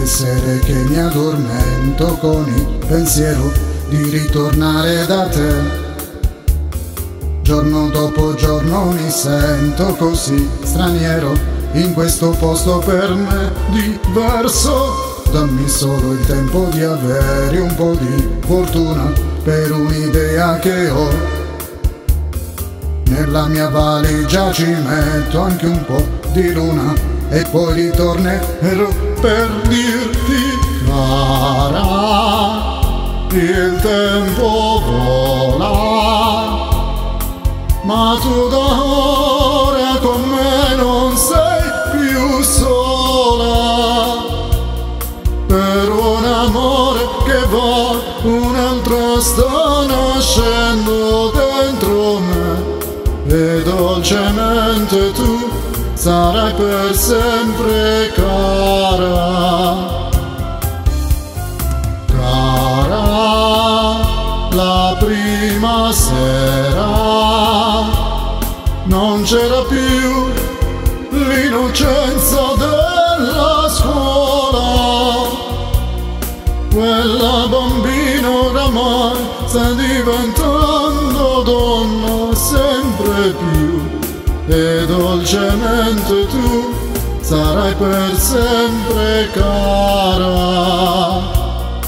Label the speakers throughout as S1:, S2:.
S1: le sere che mi addormento con il pensiero di ritornare da te. Giorno dopo giorno mi sento così straniero in questo posto per me diverso. Dammi solo il tempo di avere un po' di fortuna per un'idea che ho. Nella mia valigia ci metto anche un po' di luna e poi ritornerò per dirti: cara, il tempo vola, ma tu da ora con me non sei più sola. Per un amore che va, un'altra sta nascendo dentro me, e dolcemente tu sarai per sempre cara. Cara, la prima sera non c'era più l'innocenza della scuola. Quella bambina oramai sta diventando donna sempre più, e dolcemente tu sarai per sempre cara.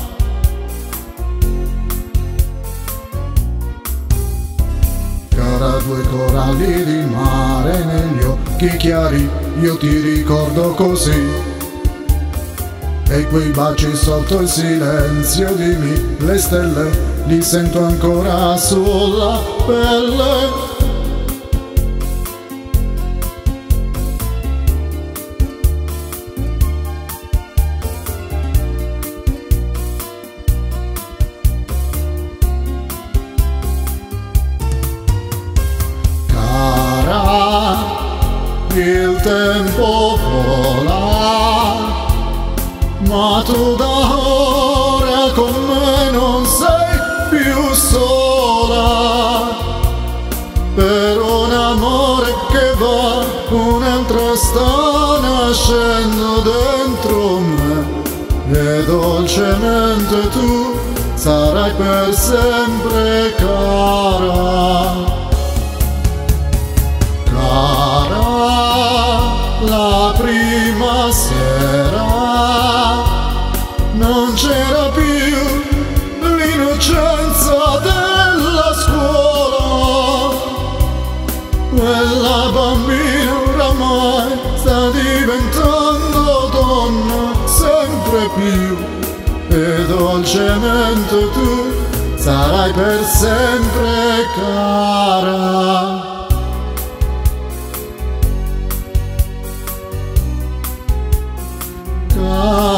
S1: Cara, due coralli di mare negli occhi chiari, io ti ricordo così. E quei baci sotto il silenzio di mille stelle, li sento ancora sulla pelle. Cara, il tempo vola, ma tu da ora con me non sei più sola. Per un amore che va, un'altra sta nascendo dentro me, e dolcemente tu sarai per sempre cara. Cara, la prima sera non c'era più l'innocenza della scuola. Quella bambina oramai sta diventando donna sempre più, e dolcemente tu sarai per sempre cara. Cara.